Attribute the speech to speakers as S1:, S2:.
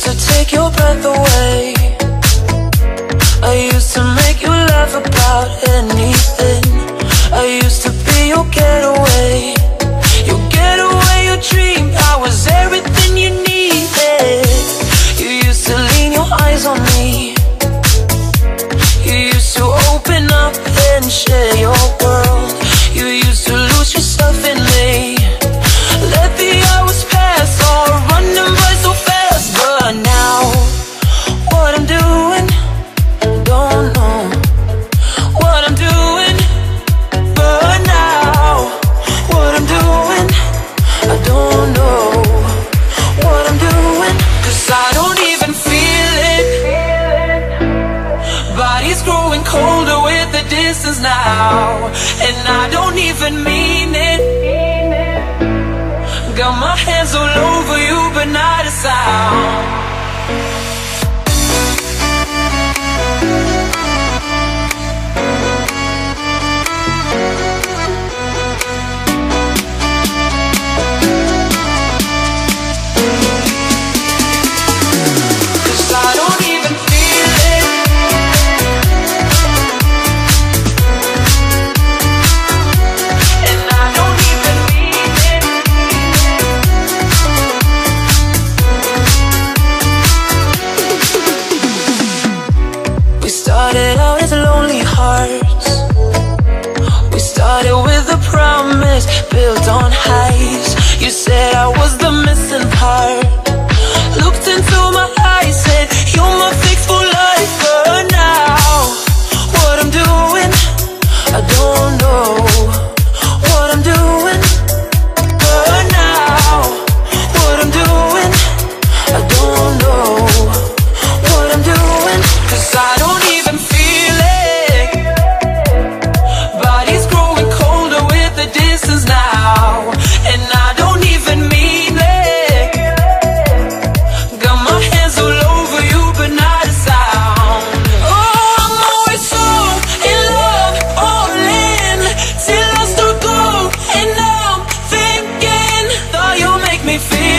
S1: used to take your breath away. I used to make you laugh about anything. I used to be your getaway. Your getaway, your dream. I was everything you needed. You used to lean your eyes on me. You used to open up and share your world. You used to lose yourself in me. Let the hours pass, all running by so fast. But now, what I'm doing, don't know what I'm doing. But now, what I'm doing, I don't know what I'm doing. 'Cause I don't even feel it. Body's growing colder with the distance now, and I don't even mean it. Got my hands all over you, but not a sound. Started out as lonely hearts. We started with a promise built on highs. You said I was the missing part. Looked into my eyes, said you're my fix for life. But now, what I'm doing, I don't know what I'm doing. But now, what I'm doing, I don't know what I'm doing. 'Cause I don't even feel it. Body's growing colder with the distance now, and I don't even mean it. Got my hands all over you, but not a sound. Oh, I'm always so in love, all in, till I start going. And now I'm thinking, thought you'll make me feel